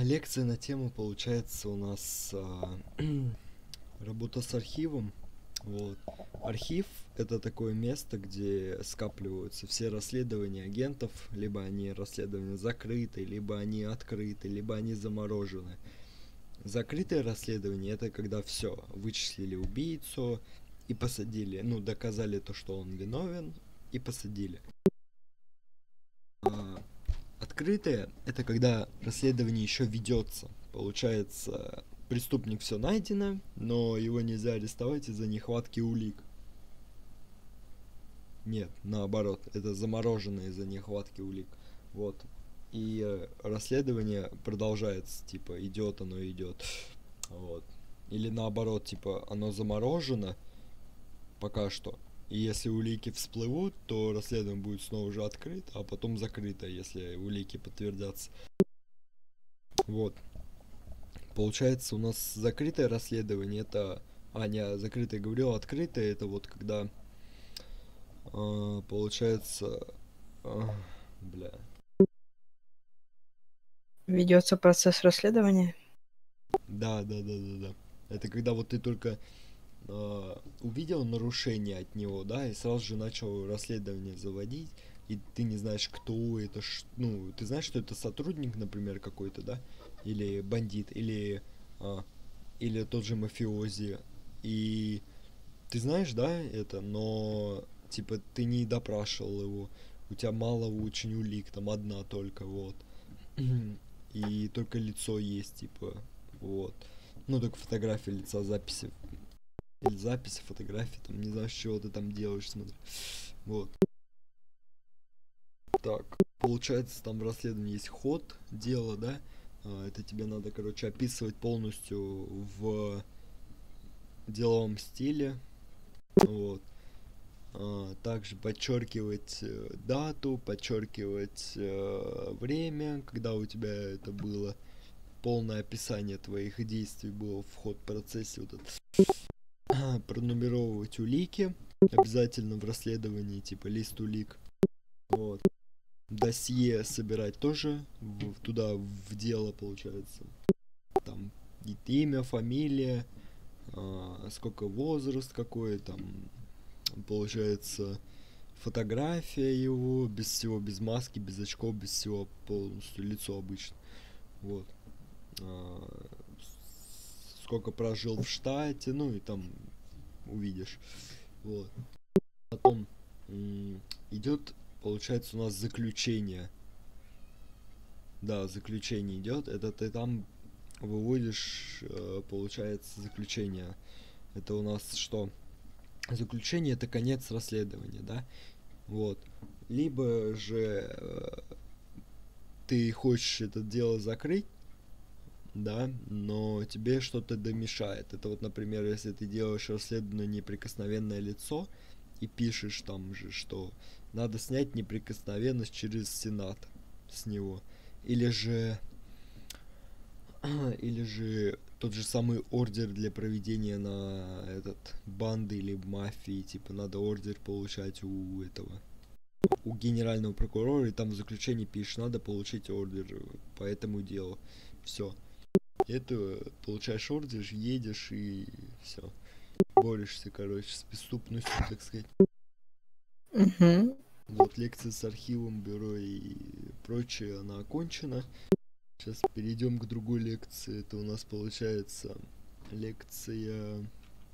Лекция на тему получается у нас работа с архивом. Вот. Архив это такое место, где скапливаются все расследования агентов, либо они расследования закрыты, либо они открыты, либо они заморожены. Закрытое расследование это когда все, вычислили убийцу и посадили, ну, доказали то, что он виновен, и посадили. Открытое это когда расследование еще ведется. Получается, преступник все найдено, но его нельзя арестовать из-за нехватки улик. Нет, наоборот, это заморожено из-за нехватки улик. Вот. И расследование продолжается, типа, идет оно идет. Вот. Или наоборот, типа, оно заморожено пока что. И если улики всплывут, то расследование будет снова же открыто, а потом закрыто, если улики подтвердятся. Вот. Получается, у нас закрытое расследование это... А, не, закрытое говорил, открытое это вот когда... получается... бля. Ведется процесс расследования. Да. Это когда вот ты только увидел нарушение от него, да, и сразу же начал расследование заводить, и ты не знаешь, кто это, ну, ты знаешь, что это сотрудник, например, какой-то, да, или бандит, или тот же мафиози, и ты знаешь, да, это, но, типа, ты не допрашивал его, у тебя мало очень улик, там одна только, вот, и только лицо есть, типа, вот, ну, только фотография лица, записи или записи, фотографии, там, не знаю, с чего ты там делаешь, смотри. Вот. Так, получается, там в расследовании есть ход дела, да? Это тебе надо, короче, описывать полностью в деловом стиле. Вот. Также подчеркивать дату, подчеркивать время, когда у тебя это было. Полное описание твоих действий было в ход процессе. Вот это. Пронумеровывать улики. Обязательно в расследовании, типа лист улик. Вот. Досье собирать тоже туда в дело, получается. Там имя, фамилия, сколько возраст какой, там получается фотография его, без всего, без маски, без очков, без всего, полностью лицо обычно. Вот. Сколько прожил в штате, ну и там увидишь. Вот. Потом идет, получается, у нас заключение. Да, заключение идет. Это ты там выводишь, получается, заключение. Это у нас что? Заключение это конец расследования, да? Вот. Либо же ты хочешь это дело закрыть, да, но тебе что-то домешает. Это вот, например, если ты делаешь расследование неприкосновенное лицо и пишешь там же, что надо снять неприкосновенность через Сенат с него. Или же тот же самый ордер для проведения на этот банды или мафии, типа надо ордер получать у этого, у генерального прокурора, и там в заключении пишешь, надо получить ордер по этому делу. Все. Это получаешь ордер, едешь и все. Борешься, короче, с преступностью, так сказать. Угу. Вот лекция с архивом, бюро и прочее, она окончена. Сейчас перейдем к другой лекции. Это у нас получается лекция...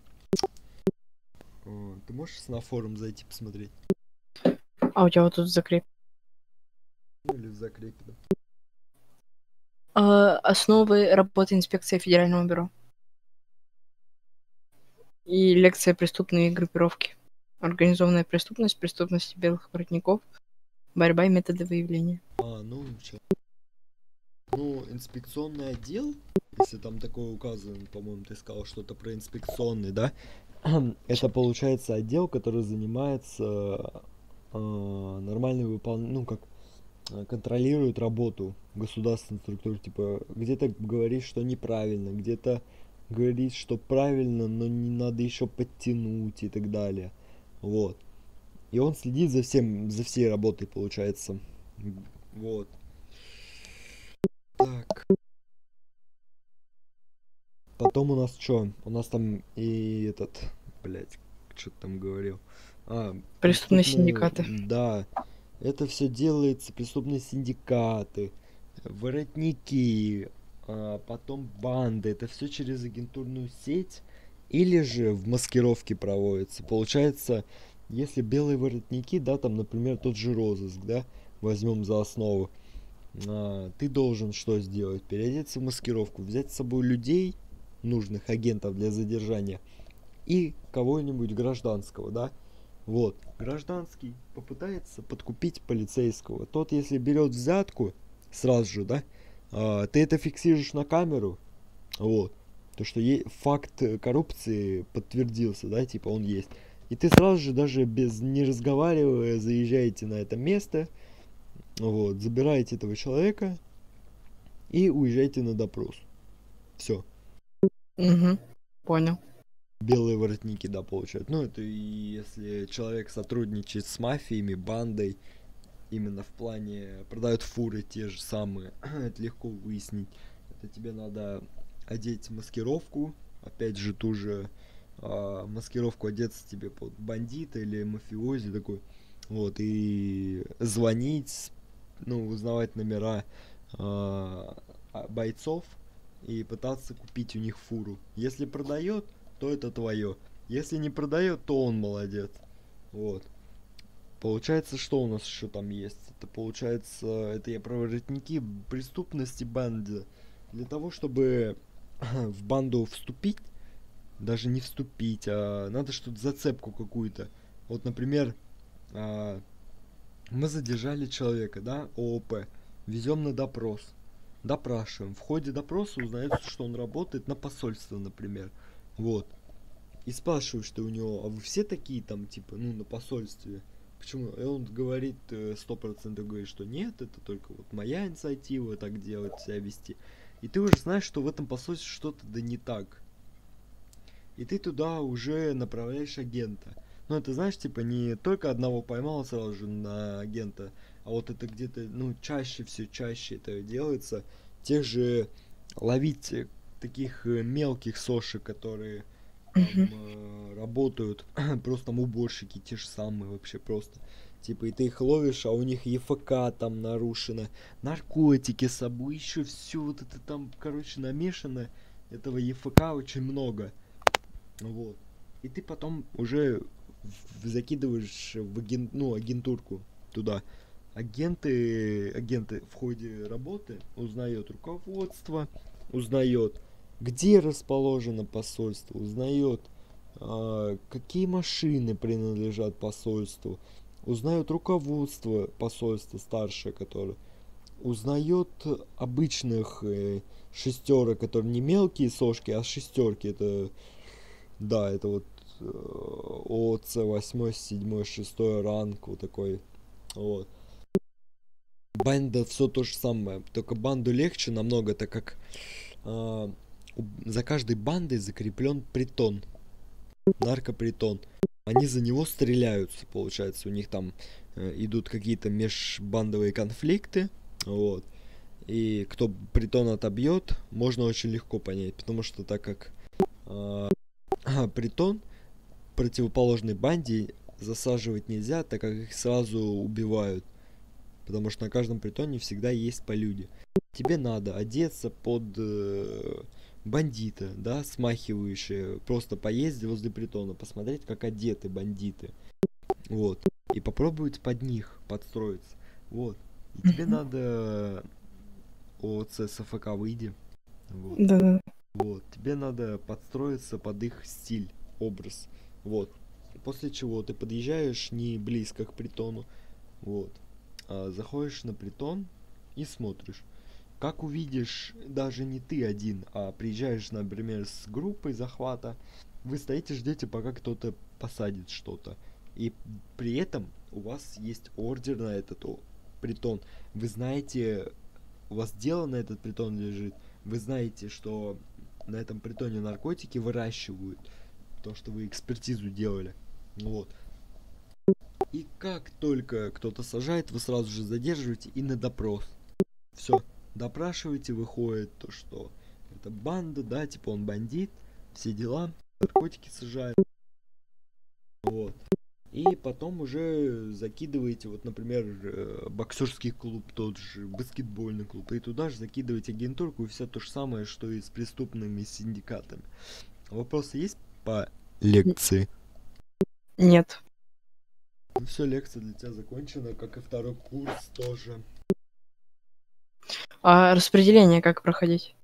ты можешь на форум зайти посмотреть? А у тебя вот тут закреп. Ну или в закрепе, да. Основы работы инспекции Федерального бюро. И лекция «Преступные группировки. Организованная преступность, преступность белых воротников, борьба и методы выявления». Ну, сейчас. Ну, инспекционный отдел, если там такое указано, по-моему, ты сказал что-то про инспекционный, да? Это получается отдел, который занимается нормальной ну как контролирует работу государственной структуры, типа где-то говорит, что неправильно, где-то говорит, что правильно, но не надо еще подтянуть и так далее. Вот. И он следит за всем, за всей работой, получается. Вот. Так. Потом у нас что? У нас там и этот, блядь, что ты там говорил? Преступные Преступные, синдикаты. да, это все делается, преступные синдикаты, воротники, потом банды, это все через агентурную сеть или же в маскировке проводится. Получается, если белые воротники, да, там, например, тот же розыск, да, возьмем за основу, ты должен что сделать? Переодеться в маскировку, взять с собой людей, нужных агентов для задержания, и кого-нибудь гражданского, да? Вот. Гражданский попытается подкупить полицейского. Тот, если берет взятку, сразу же, да, ты это фиксируешь на камеру, вот, то, что факт коррупции подтвердился, да, типа он есть. И ты сразу же, даже без не разговаривая, заезжаете на это место, вот, забираете этого человека и уезжаете на допрос. Все. Угу. Понял. Белые воротники, да, получают. Ну, это и если человек сотрудничает с мафиями, бандой, именно в плане продают фуры те же самые, это легко выяснить. Это тебе надо одеть маскировку, опять же ту же маскировку одеться тебе под бандита или мафиози такой, вот, и звонить, ну, узнавать номера бойцов и пытаться купить у них фуру. Если продает, то это твое. Если не продает, то он молодец. Вот. Получается, что у нас еще там есть? Это получается, это я про воротники преступности банды. Для того, чтобы в банду вступить, даже не вступить, а надо что-то, зацепку какую-то. Вот, например, мы задержали человека, да, ООП, везем на допрос, допрашиваем. В ходе допроса узнается, что он работает на посольство, например. Вот. И спрашиваешь ты у него, а вы все такие там, типа, ну, на посольстве? Почему? И он говорит, 100% говорит, что нет, это только вот моя инициатива так делать, себя вести. И ты уже знаешь, что в этом посольстве что-то да не так. И ты туда уже направляешь агента. Ну, это, знаешь, типа, не только одного поймал сразу же на агента, а вот это где-то, ну, чаще, все чаще это делается. Тех же ловить таких мелких сошек, которые там Угу. работают, просто там уборщики те же самые вообще просто. Типа, и ты их ловишь, а у них ЕФК там нарушено, наркотики с собой, еще все вот это там, короче, намешано. Этого ЕФК очень много. Вот. И ты потом уже закидываешь в агентурку туда. Агенты в ходе работы узнает руководство, узнает, где расположено посольство, узнает, какие машины принадлежат посольству, узнает руководство посольства старшее, которое узнает обычных шестерок, которые не мелкие сошки, а шестерки. Это, да, это вот ОЦ 8, 7, 6 ранг, вот такой. Вот. Банда все то же самое, только банду легче намного, так как за каждой бандой закреплен притон, наркопритон. Они за него стреляются, получается, у них там идут какие-то межбандовые конфликты, вот. И кто притон отобьет, можно очень легко понять, потому что так как притон противоположной банде засаживать нельзя, так как их сразу убивают. Потому что на каждом притоне всегда есть по люди. Тебе надо одеться под бандита, да, смахивающие. Просто поездить возле притона, посмотреть, как одеты бандиты. Вот. И попробовать под них подстроиться. Вот. И тебе надо ОЦ СФК выйди. Вот. Да. Вот. Тебе надо подстроиться под их стиль, образ. Вот. После чего ты подъезжаешь не близко к притону. Вот. Заходишь на притон и смотришь. Как увидишь, даже не ты один, а приезжаешь, например, с группой захвата, вы стоите, ждете, пока кто-то посадит что-то. И при этом у вас есть ордер на этот притон. Вы знаете, у вас дело на этот притон лежит. Вы знаете, что на этом притоне наркотики выращивают. То, что вы экспертизу делали. Вот. И как только кто-то сажает, вы сразу же задерживаете и на допрос. Все. Допрашиваете, выходит то, что какая-то банда, да, типа он бандит, все дела, наркотики сажает. Вот. И потом уже закидываете, вот, например, боксерский клуб, тот же, баскетбольный клуб, и туда же закидываете агентурку, и все то же самое, что и с преступными синдикатами. Вопросы есть по лекции? Нет. Ну все, лекция для тебя закончена, как и второй курс тоже. А распределение как проходить?